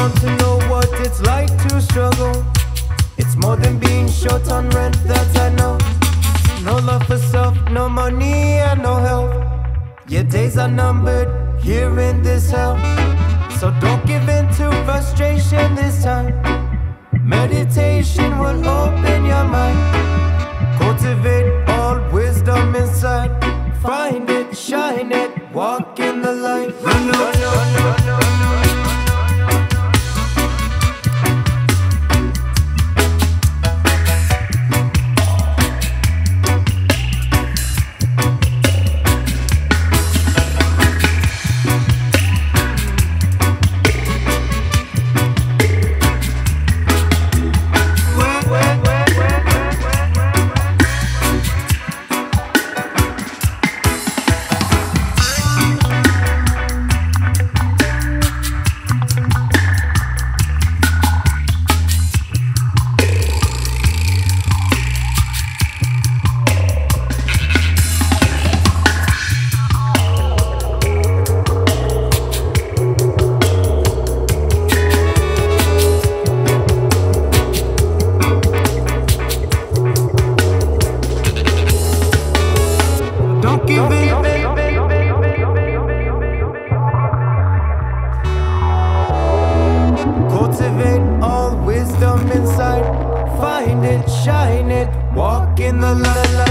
want to know what it's like to struggle. It's more than being short on rent, that I know. No love for self, no money and no help. Your days are numbered here in this hell. So don't give in to frustration this time. Meditation will open your mind. Cultivate all wisdom inside. Find it, shine it, walk in the light. Run, run, run, run, run. Cultivate all wisdom inside. Find it, shine it, walk in the light.